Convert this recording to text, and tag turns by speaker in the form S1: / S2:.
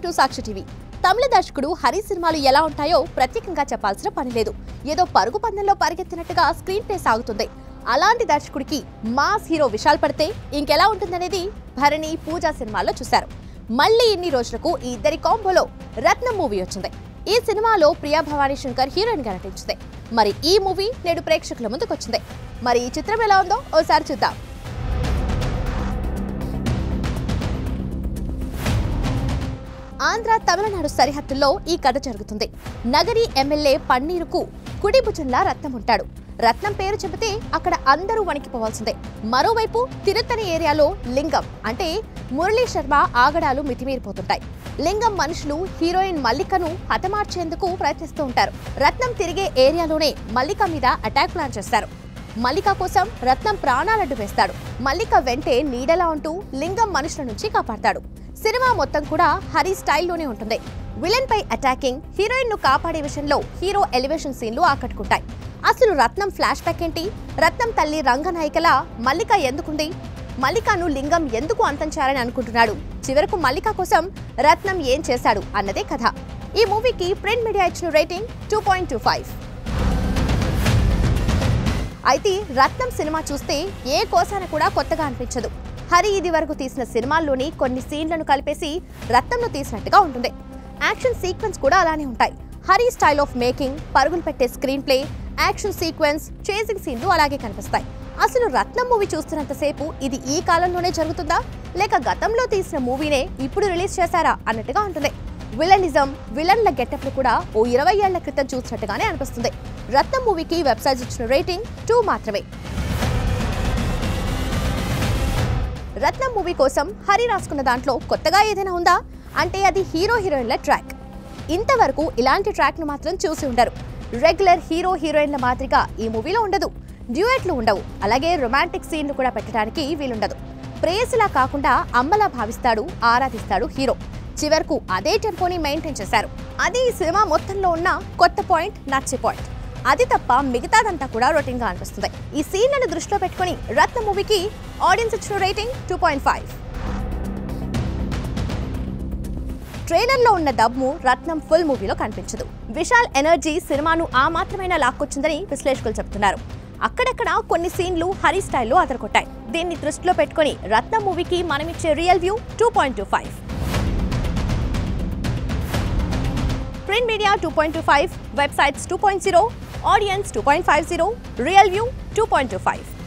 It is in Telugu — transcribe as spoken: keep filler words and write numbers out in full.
S1: To Sakshi TV. తమిళ దర్శకుడు హరి సినిమాలు ఎలా ఉంటాయో ప్రత్యేకంగా చెప్పాల్సిన పని లేదు. ఏదో పరుగు పందెంలో పరిగెత్తినట్టుగా స్క్రీన్ ప్లే సాగుతుంది. అలాంటి దర్శకుడికి మాస్ హీరో విశాల్ పడితే ఇంకెలా ఉంటుందనేది భరణి, పూజ సినిమాల్లో చూశారు. మళ్ళీ ఇన్ని రోజులకు ఈ ఇద్దరి కాంబోలో రత్నం మూవీ వచ్చింది. ఈ సినిమాలో ప్రియా భవానీ శంకర్ హీరోయిన్ గా నటించింది. మరి ఈ మూవీ నేడు ప్రేక్షకుల ముందుకు వచ్చింది. మరి ఈ చిత్రం ఎలా ఉందో ఓసారి చూద్దాం. ఆంధ్ర తమిళనాడు సరిహద్దుల్లో ఈ కథ జరుగుతుంది. నగరి ఎమ్మెల్యే పన్నీరుకు కుడి భుజంలా రత్నం ఉంటాడు. రత్నం పేరు చెబితే అక్కడ అందరూ వణికిపోవాల్సిందే. మరోవైపు తిరుత్తని ఏరియాలో లింగం అంటే మురళీ శర్మ ఆగడాలు మితిమీరిపోతుంటాయి. లింగం మనుషులు హీరోయిన్ మల్లికను హతమార్చేందుకు ప్రయత్నిస్తూ ఉంటారు. రత్నం తిరిగే ఏరియాలోనే మల్లిక మీద అటాక్ ప్లాన్ చేస్తారు. మల్లిక కోసం రత్నం ప్రాణాలడ్డు వేస్తాడు. మల్లిక వెంటే నీడలా ఉంటూ లింగం మనుషుల నుంచి కాపాడతాడు. సినిమా మొత్తం కూడా హరి స్టైల్లోనే ఉంటుంది. విలన్ పై అటాకింగ్, హీరోయిన్ ను కాపాడే విషయంలో హీరో ఎలివేషన్ సీన్లు ఆకట్టుకుంటాయి. అసలు రత్నం ఫ్లాష్ బ్యాక్ ఏంటి? రత్నం తల్లి రంగనాయికలా మల్లిక ఎందుకుంది? మల్లికను లింగం ఎందుకు అంతం చేయాలని అనుకుంటున్నాడు? చివరకు మల్లిక కోసం రత్నం ఏం చేశాడు అన్నదే కథ. ఈ మూవీకి ప్రింట్ మీడియా ఇచ్చిన rating two point two five. అయితే రత్నం సినిమా చూస్తే ఏ కోసాన కూడా కొత్తగా అనిపించదు. హరి ఇది వరకు తీసిన సినిమాల్లోని కొన్ని సీన్లను కలిపేసి రత్నంను తీసినట్టుగా ఉంటుంది. యాక్షన్ సీక్వెన్స్ కూడా అలానే ఉంటాయి. హరి స్టైల్ ఆఫ్ మేకింగ్, పరుగులు పెట్టే screen play, action sequence, chasing సీన్లు అలాగే కనిపిస్తాయి. అసలు రత్నం మూవీ చూస్తున్నంతసేపు ఇది ఈ కాలంలోనే జరుగుతుందా, లేక గతంలో తీసిన మూవీనే ఇప్పుడు రిలీజ్ చేశారా అన్నట్టుగా ఉంటుంది. విలనిజం, విలన్ల గెటప్లు కూడా ఓ ఇరవై ఏళ్ల క్రితం చూసినట్టుగానే అనిపిస్తుంది. రత్నం మూవీకి వెబ్సైట్స్ ఇచ్చిన రేటింగ్ టూ మాత్రమే. రత్నం మూవీ కోసం హరి రాసుకున్న దాంట్లో కొత్తగా ఏదైనా ఉందా అంటే అది హీరో హీరోయిన్ల ట్రాక్. ఇంతవరకు ఇలాంటి ట్రాక్ ను మాత్రం చూసి ఉండరు. రెగ్యులర్ హీరో హీరోయిన్ల మాదిరిగా ఈ మూవీలో ఉండదు. డ్యూయెట్లు ఉండవు. అలాగే రొమాంటిక్ సీన్లు కూడా పెట్టడానికి వీలుండదు. ప్రేయసిలా కాకుండా అమ్మలా భావిస్తాడు, ఆరాధిస్తాడు హీరో. చివరకు అదే టెంపోని మెయింటైన్ చేశారు. అది ఈ సినిమా మొత్తంలో ఉన్న కొత్త పాయింట్, నచ్చే పాయింట్. అది తప్ప మిగతాదంతా కూడా రొటీన్ గా అనిపిస్తుంది. ఈ సీన్లను దృష్టిలో పెట్టుకుని రత్నం మూవీకి ఆడియన్స్ ఇచ్చిన rating two point five. Trailer లో ఉన్న దమ్ము రత్నం ఫుల్ మూవీలో కనిపించదు. విశాల్ ఎనర్జీ సినిమాను ఆ మాత్రమైనా లాక్కొచ్చిందని విశ్లేషకులు చెబుతున్నారు. అక్కడక్కడ కొన్ని సీన్లు హరి స్టైల్లో అదరకొట్టాయి. దీన్ని దృష్టిలో పెట్టుకుని రత్నం మూవీకి మనమిచ్చే real view two point two five. Print media two point two five, websites two point zero, audience two point five zero, real view two point two five.